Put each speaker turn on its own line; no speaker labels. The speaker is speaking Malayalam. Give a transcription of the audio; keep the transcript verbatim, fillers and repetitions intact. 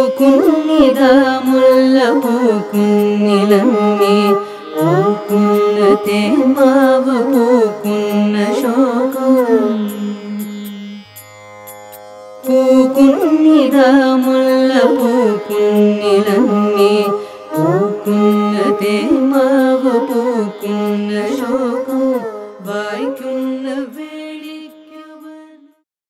പൂക്കുന്നിതാ മുല്ല പൂക്കുന്നിലമ്മേ പൂക്കുന്ന തേന്മാവ് പൂക്കുന്ന ശോകം പൂക്കുന്നിതാ മുല്ല പൂക്കുന്നിലമ്മേ